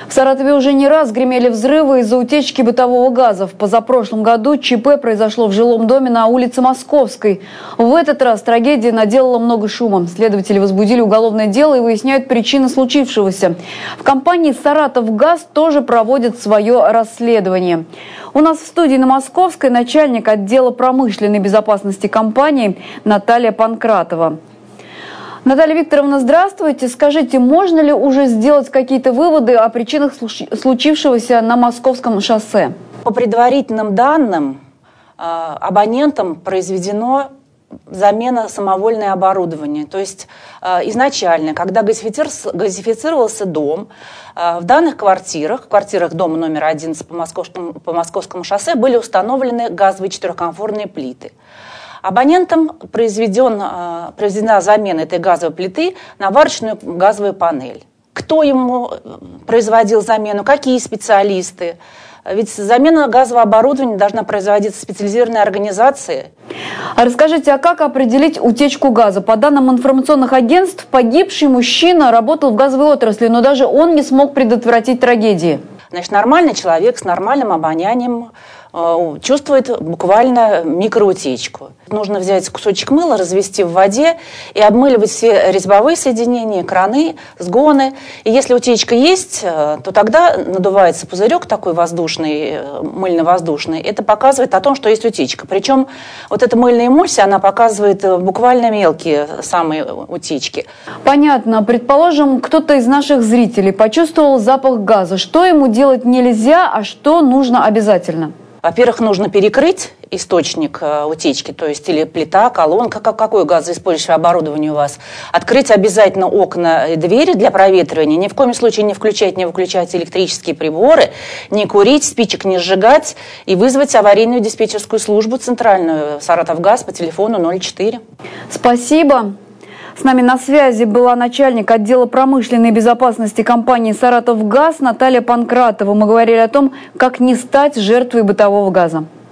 В Саратове уже не раз гремели взрывы из-за утечки бытового газа. В позапрошлом году ЧП произошло в жилом доме на улице Московской. В этот раз трагедия наделала много шума. Следователи возбудили уголовное дело и выясняют причины случившегося. В компании «Саратовгаз» тоже проводят свое расследование. У нас в студии на Московской начальник отдела промышленной безопасности компании Наталья Панкратова. Наталья Викторовна, здравствуйте. Скажите, можно ли уже сделать какие-то выводы о причинах случившегося на Московском шоссе? По предварительным данным, абонентам произведена замена самовольного оборудования. То есть изначально, когда газифицировался дом, в данных квартирах дома номер 11 по Московскому шоссе были установлены газовые четырехконфорные плиты. Абонентам произведена замена этой газовой плиты на варочную газовую панель. Кто ему производил замену, какие специалисты? Ведь замена газового оборудования должна производиться специализированной организацией. А расскажите, а как определить утечку газа? По данным информационных агентств, погибший мужчина работал в газовой отрасли, но даже он не смог предотвратить трагедии. Значит, нормальный человек с нормальным обонянием чувствует буквально микроутечку. Нужно взять кусочек мыла, развести в воде и обмыливать все резьбовые соединения, краны, сгоны. И если утечка есть, то тогда надувается пузырек такой воздушный, мыльно-воздушный. Это показывает о том, что есть утечка. Причем вот эта мыльная эмульсия, она показывает буквально мелкие самые утечки. Понятно. Предположим, кто-то из наших зрителей почувствовал запах газа. Что ему делать нельзя, а что нужно обязательно? Во-первых, нужно перекрыть источник утечки, то есть или плита, колонка, какое газоиспользующее оборудование у вас. Открыть обязательно окна и двери для проветривания. Ни в коем случае не включать, не выключать электрические приборы, не курить, спичек не сжигать и вызвать аварийную диспетчерскую службу центральную «Саратовгаз» по телефону 04. Спасибо. С нами на связи была начальник отдела промышленной безопасности компании «Саратовгаз» Наталья Панкратова. Мы говорили о том, как не стать жертвой бытового газа.